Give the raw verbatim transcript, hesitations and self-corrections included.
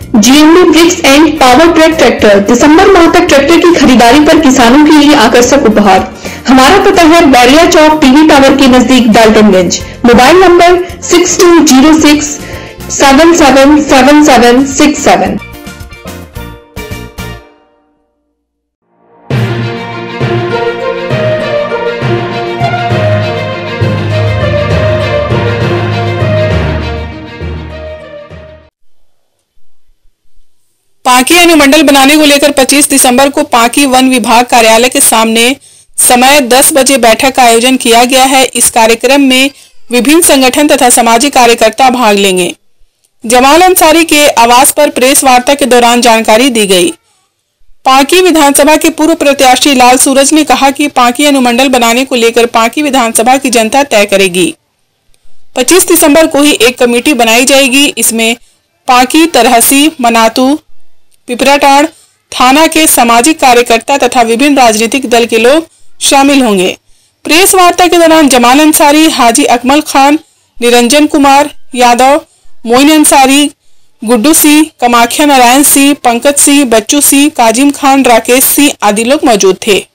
GMD bricks and power track tractor दिसंबर माह तक ट्रैक्टर की खरीदारी पर किसानों के लिए आकर्षक उपहार। हमारा पता है बैरिया चौक टीवी टावर के नजदीक Daltonganj. Mobile number six two zero six seven seven seven seven six seven. Panki अनुमंडल बनाने को लेकर पच्चीस दिसंबर को पांकी वन विभाग कार्यालय के सामने समय दस बजे बैठक का आयोजन किया गया है। इस कार्यक्रम में विभिन्न संगठन तथा सामाजिक कार्यकर्ता भाग लेंगे। जमाल अंसारी के आवास पर प्रेस वार्ता के दौरान जानकारी दी गई। पांकी विधानसभा के पूर्व प्रत्याशी लाल सूरज ने कहा कि पांकी अनुमंडल बनाने को लेकर पांकी विधानसभा की जनता तय करेगी। पच्चीस दिसंबर को ही एक कमेटी बनाई जाएगी। इसमें पांकी, तरहसी, मनातू, पिपराटाड़ थाना के सामाजिक कार्यकर्ता तथा विभिन्न राजनीतिक दल के लोग शामिल होंगे। प्रेस वार्ता के दौरान जमाल अंसारी, हाजी अकमल खान, निरंजन कुमार यादव, मोइन अंसारी, गुड्डू सिंह, कमाख्या नारायण सिंह, पंकज सिंह, बच्चू सिंह, काजिम खान, राकेश सिंह आदि लोग मौजूद थे।